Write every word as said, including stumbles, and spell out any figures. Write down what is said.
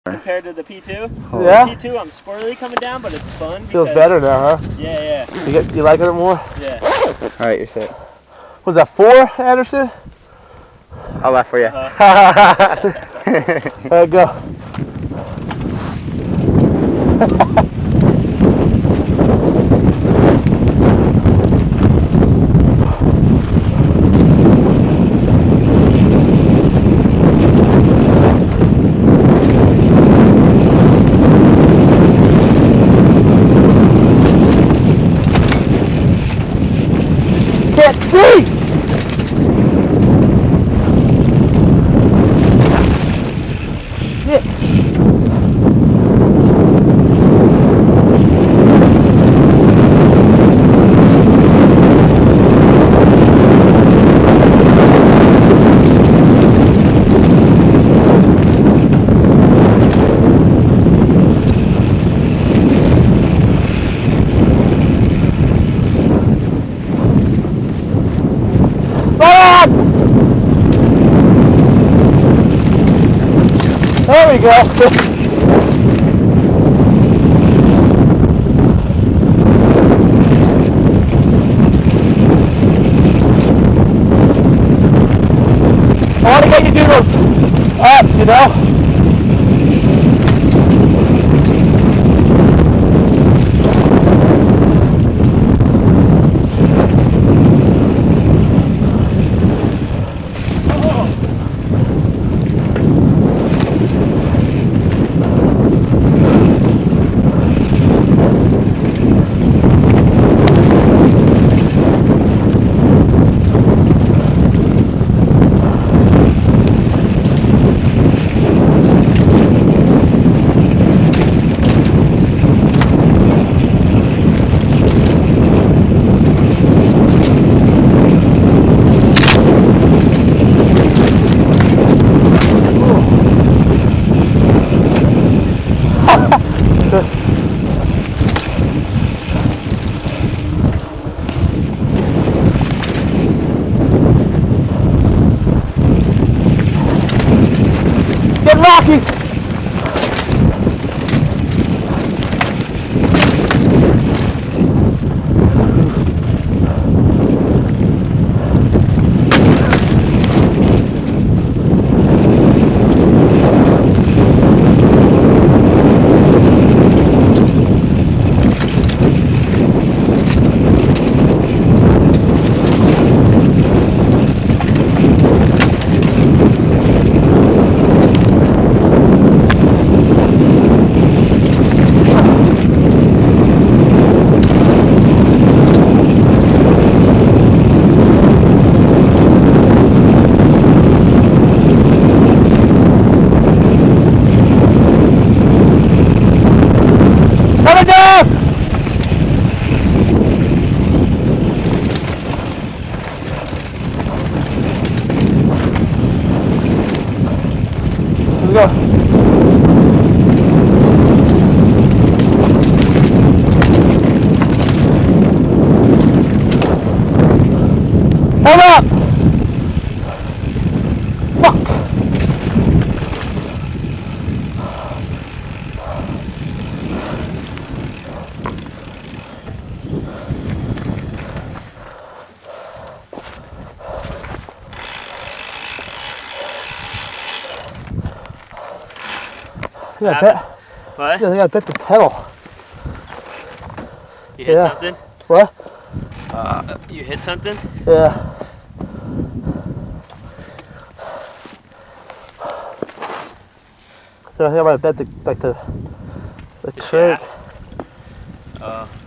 Compared to the P two? Oh. Yeah? The P two, I'm squirrely coming down, but it's fun. Feels better now, huh? Yeah, yeah. You, get, you like it more? Yeah. Alright, you're set. Was that four, Anderson? I'll laugh for you. Uh-huh. There you go. Can't see! There we go. I want to get you doodles up, you know? Get lucky! Let's go. Hold up! Fuck! Yeah, I bet. What? Yeah, I gotta bet the pedal. You hit yeah. something? What? Uh, you hit something? Yeah. So I think I might bet the like the the, the trick. Uh